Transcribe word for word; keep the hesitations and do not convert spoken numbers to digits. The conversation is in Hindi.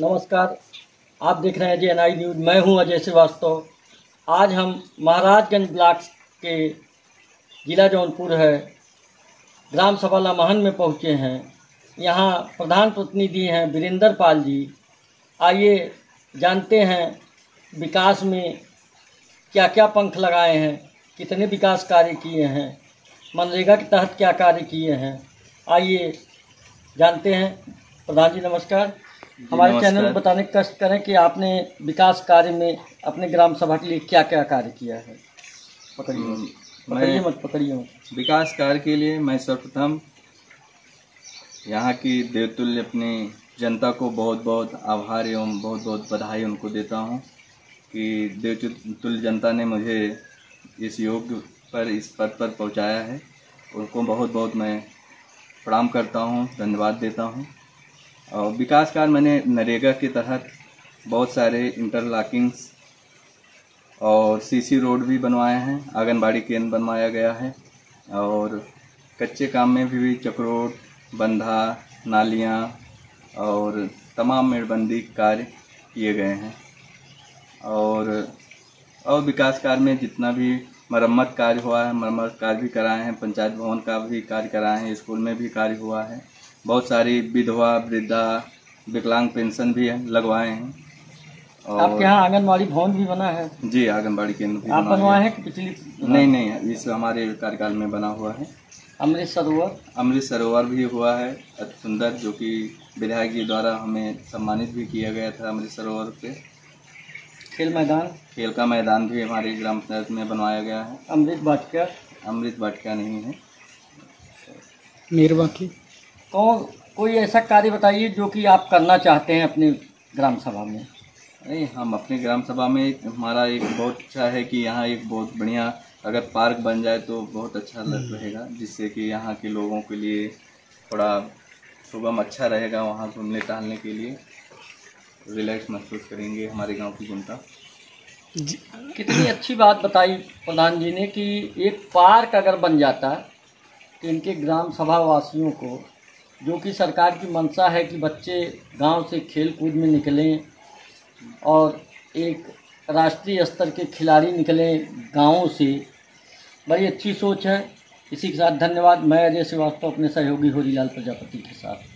नमस्कार, आप देख रहे हैं जी एन आई न्यूज़। मैं हूं अजय श्रीवास्तव। आज हम महाराजगंज ब्लॉक के जिला जौनपुर है ग्राम सभा लामहन में पहुंचे हैं। यहां प्रधान प्रतिनिधि हैं वीरेंद्र पाल जी। आइए जानते हैं विकास में क्या क्या पंख लगाए हैं, कितने विकास कार्य किए हैं, मनरेगा के तहत क्या कार्य किए हैं। आइए जानते हैं। प्रधान जी नमस्कार। हमारे चैनल में बताने का कष्ट करें कि आपने विकास कार्य में अपने ग्राम सभा के लिए क्या क्या कार्य किया है। पकड़िए पकड़िए मत पकड़िए मत। विकास कार्य के लिए मैं सर्वप्रथम यहाँ की देवतुल्य अपनी जनता को बहुत बहुत आभार एवं बहुत बहुत बधाई उनको देता हूँ कि देवतुल्य जनता ने मुझे इस योग पर इस पद पर पहुँचाया है। उनको बहुत बहुत मैं प्रणाम करता हूँ, धन्यवाद देता हूँ। और विकास कार्य मैंने नरेगा के तहत बहुत सारे इंटरलॉकिंग्स और सीसी रोड भी बनवाए हैं, आंगनबाड़ी केंद्र बनवाया गया है और कच्चे काम में भी चक्रोट, बंधा, नालियाँ और तमाम मेड़बंदी कार्य किए गए हैं। और और विकास कार्य में जितना भी मरम्मत कार्य हुआ है, मरम्मत कार्य भी कराए हैं, पंचायत भवन का भी कार्य कराए हैं, स्कूल में भी कार्य हुआ है। बहुत सारी विधवा, वृद्धा, विकलांग पेंशन भी लगवाए हैं। और आपके यहाँ आंगनबाड़ी भवन भी बना है? जी, आंगनबाड़ी केंद्र भी आप बनवाए हैं कि पिछली? नहीं नहीं, इस हमारे कार्यकाल में बना हुआ है। अमृत सरोवर अमृत सरोवर भी हुआ है अति सुंदर, जो कि विधायक जी द्वारा हमें सम्मानित भी किया गया था। अमृत सरोवर पे खेल मैदान खेल का मैदान भी हमारे ग्राम पंचायत में बनवाया गया है। अमृत वाटिका अमृत वाटिका नहीं है। मेरवा की कौन कोई ऐसा कार्य बताइए जो कि आप करना चाहते हैं अपने ग्राम सभा में। नहीं, हम अपने ग्राम सभा में हमारा एक बहुत अच्छा है कि यहाँ एक बहुत बढ़िया अगर पार्क बन जाए तो बहुत अच्छा लग रहेगा, जिससे कि यहाँ के लोगों के लिए थोड़ा सुगम अच्छा रहेगा। वहाँ घूमने टहलने के लिए रिलैक्स महसूस करेंगे हमारे गांव की जनता। कितनी अच्छी बात बताई प्रधान जी ने कि एक पार्क अगर बन जाता तो इनके ग्राम सभा वासियों को, जो कि सरकार की मंशा है कि बच्चे गांव से खेल कूद में निकलें और एक राष्ट्रीय स्तर के खिलाड़ी निकलें गाँवों से, बड़ी अच्छी सोच है। इसी के साथ धन्यवाद। मैं अजय श्रीवास्तव अपने सहयोगी होरीलाल प्रजापति के साथ।